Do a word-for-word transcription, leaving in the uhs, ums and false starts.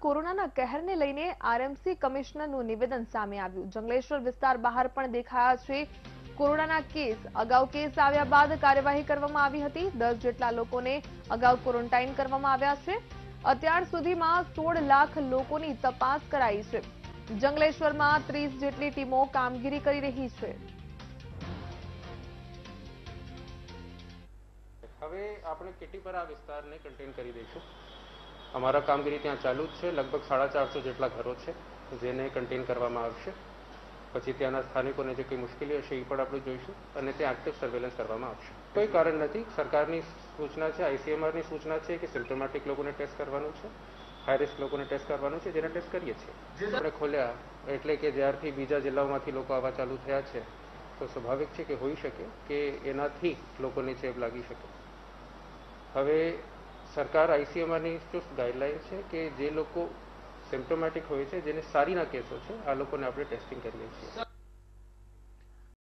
કોરોનાના કહેરને લઈને આરએમસી કમિશનરનું નિવેદન સામે આવ્યું। જંગલેશ્વર વિસ્તાર બહાર પણ દેખાયા છે કોરોનાના કેસ। અગાઉ કેસ આવ્યા બાદ કાર્યવાહી કરવામાં આવી હતી। દસ જેટલા લોકોને અગાઉ ક્વોરન્ટાઇન કરવામાં આવ્યા છે। અત્યાર સુધીમાં સોળ લાખ લોકોની તપાસ કરાઈ છે। જંગલેશ્વરમાં ત્રીસ જેટલી ટીમો કામગીરી કરી રહી છે। હવે આપણે કેટીપરા વિસ્તારને કન્ટેન કરી દઈશું। અમારા કામગીરી ત્યાં ચાલુ જ છે। લગભગ સાડા ચારસો જેટલા ઘરો છે જેને કન્ટેન કરવામાં આવશે। પછી ત્યાંના સ્થાનિકોને જે કંઈ મુશ્કેલી હશે એ પણ આપણે જોઈશું અને ત્યાં એક્ટિવ સર્વેલન્સ કરવામાં આવશે। કોઈ કારણ નથી, સરકારની સૂચના છે, આઈસીએમઆરની સૂચના છે કે સિમ્પ્ટોમેટિક લોકોને ટેસ્ટ કરવાનું છે, હાઈ રિસ્ક લોકોને ટેસ્ટ કરવાનું છે, જેને ટેસ્ટ કરીએ છીએ। આપણે ખોલ્યા એટલે કે જ્યારથી બીજા જિલ્લાઓમાંથી લોકો આવવા ચાલુ થયા છે તો સ્વાભાવિક છે કે હોઈ શકે કે એનાથી લોકોને ચેપ લાગી શકે। હવે સરકાર આઈસીએમઆરની ચુસ્ત ગાઈડલાઇન છે કે જે લોકો સિમ્પ્ટોમેટિક હોય છે, જેને સારીના કેસો છે, આ લોકોને આપણે ટેસ્ટિંગ કરીએ છીએ।